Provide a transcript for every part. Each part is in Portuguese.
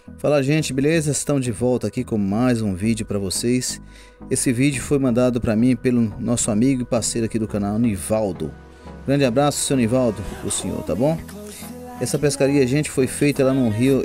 Fala gente, beleza? Estão de volta aqui com mais um vídeo para vocês. Esse vídeo foi mandado para mim pelo nosso amigo e parceiro aqui do canal, Nivaldo. Grande abraço, seu Nivaldo, o senhor, tá bom? Essa pescaria, gente, foi feita lá no rio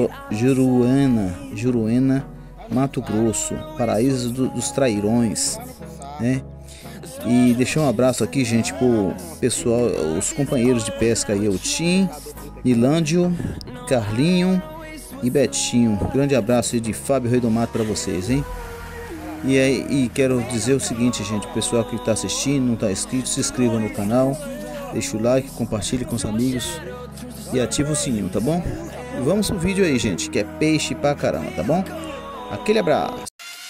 Juruena, Mato Grosso, paraíso dos trairões, né? E deixar um abraço aqui, gente, pro pessoal, os companheiros de pesca aí, o Tim, Nilândio, Carlinho e Betinho. Grande abraço aí de Fábio Rei do Mato para vocês, hein? E quero dizer o seguinte, gente, o pessoal que está assistindo, não está inscrito, se inscreva no canal, deixa o like, compartilhe com os amigos e ativa o sininho, tá bom? E vamos pro vídeo aí, gente, que é peixe pra caramba, tá bom? Aquele abraço!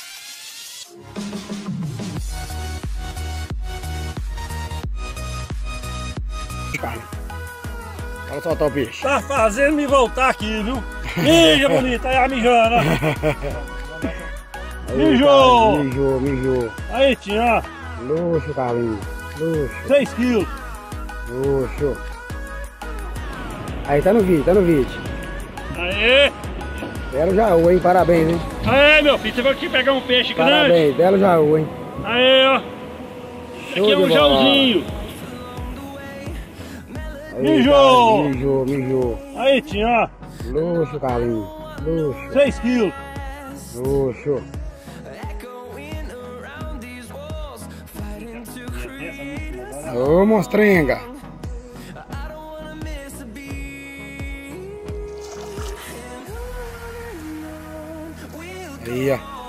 Fala soltar o peixe. Tá fazendo me voltar aqui, viu? Mija, bonita, aí a mijando, ó. Mijou! Mijou. Aí, tinha, Luxo, Carlinhos. Luxo. 6 quilos. Luxo. Aí, tá no vídeo. Aê! Belo Jaú, hein? Parabéns, hein? Aê, meu filho, você vai aqui pegar um peixe grande? Parabéns, belo Jaú, hein? Aê, ó. Show Aqui é um de bola. jauzinho. Aí, Mijou. Mijou. Aí, tinha, Luxo, Carlinhos. Luxo. 6 quilos. Luxo. Ô, monstrenga. Aí, ó.